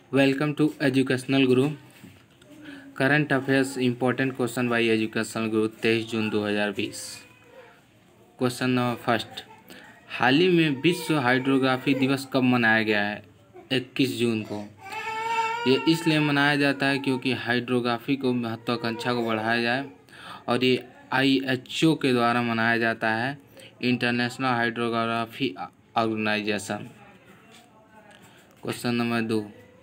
Welcome to Educational Guru. Current Affairs Important Question by Educational Guru 23 जून 2020। Question number first, हाल ही में विश्व हाइड्रोग्राफी दिवस कब मनाया गया है? 21 जून को। ये इसलिए मनाया जाता है क्योंकि हाइड्रोग्राफी को महत्वाकांक्षा को बढ़ाया जाए और ये IHO के द्वारा मनाया जाता है, international hydrography organisation. Question number 2,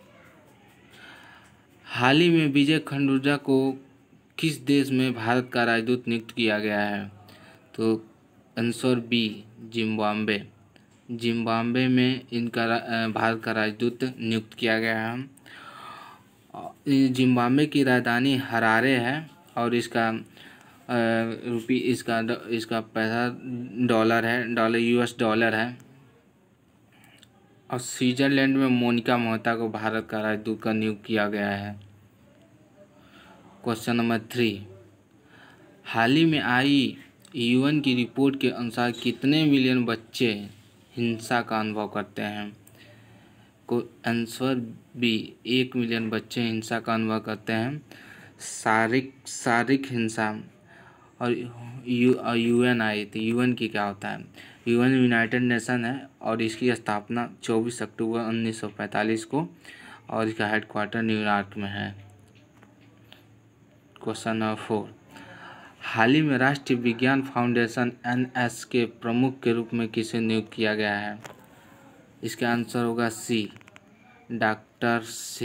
हाल ही में विजय खंडूजा को किस देश में भारत का राजदूत नियुक्त किया गया है? तो आंसर बी, जिम्बाब्वे। जिम्बाब्वे में इनका भारत का राजदूत नियुक्त किया गया है। जिम्बाब्वे की राजधानी हरारे है और इसका इसका पैसा डॉलर है, US डॉलर है। और स्विट्जरलैंड में मोनिका मोहता को भारत का राजदूत का नियुक्त किया गया है। क्वेश्चन नंबर 3, हाल ही में आई UN की रिपोर्ट के अनुसार कितने मिलियन बच्चे हिंसा का अनुभव करते हैं? को आंसर बी, 1 मिलियन बच्चे हिंसा का अनुभव करते हैं। शारीरिक हिंसा। और UN आई थी। UN की क्या होता है? UN यूनाइटेड नेशन है और इसकी स्थापना 24 अक्टूबर 1945 को और इसका हेडक्वार्टर न्यूयॉर्क में है। क्वेश्चन नंबर 4, हाल ही में राष्ट्रीय विज्ञान फाउंडेशन NS के प्रमुख के रूप में किसे नियुक्त किया गया है? इसका आंसर होगा सी, डॉक्टर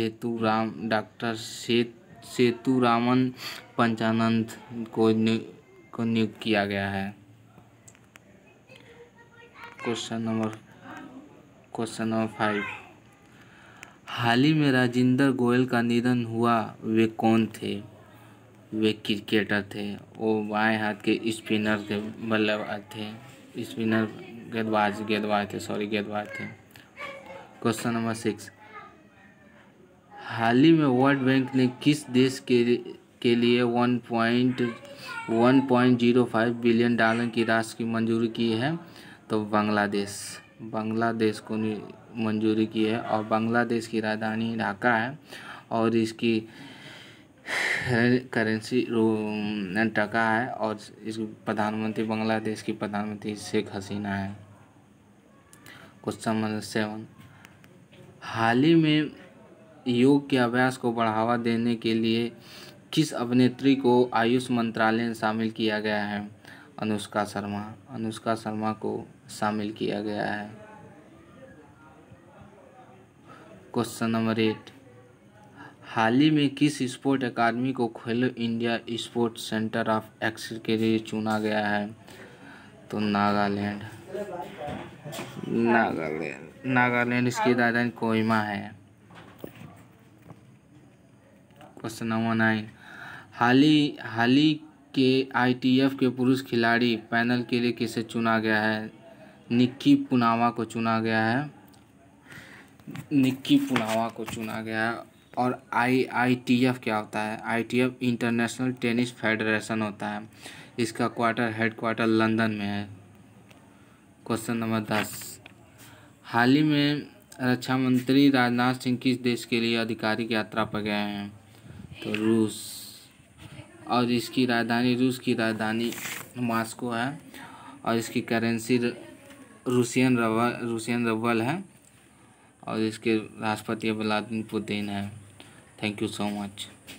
सेतुरामन पंचानंद को नियुक्त किया गया है। क्वेश्चन नंबर 5, हाल ही में राजेंद्र गोयल का निधन हुआ, वे कौन थे? वे क्रिकेटर थे। वो बाएं हाथ के स्पिनर थे, बल्लेबाज थे, गेंदबाज थे। क्वेश्चन नंबर 6, हाल ही में वर्ल्ड बैंक ने किस देश के लिए 1.05 बिलियन डॉलर की राशि की मंजूरी की है? तो बांग्लादेश को मंजूरी की है और बांग्लादेश की राजधानी ढाका है और इसकी करेंसी टका है और इसकी प्रधानमंत्री बांग्लादेश की प्रधानमंत्री शेख हसीना है। क्वेश्चन नंबर 7, हाल ही में योग के अभ्यास को बढ़ावा देने के लिए किस अभिनेत्री को आयुष मंत्रालय में शामिल किया गया है? अनुष्का शर्मा को शामिल किया गया है। क्वेश्चन नंबर 8, हाल ही में किस स्पोर्ट अकादमी को Khelo India sport centre of excellence के लिए चुना गया है? तो नागालैंड इसकी राजधानी कोहिमा है। क्वेश्चन नंबर 9, हाल ही के ITF के पुरुष खिलाड़ी पैनल के लिए किसे चुना गया है? निक्की पूनावा को चुना गया है। और ITF क्या होता है? ITF इंटरनेशनल टेनिस फेडरेशन होता है। इसका हेडक्वार्टर लंदन में है। क्वेश्चन नंबर 10, हाल ही में रक्षा मंत्री राजनाथ सिंह किस देश के लिए आधिकारिक यात्रा पर गए हैं? तो रूस। और रूस की राजधानी मॉस्को है और इसकी करेंसी रूसियन रबल है और इसके राष्ट्रपति व्लादिमीर पुतिन है। Thank you so much.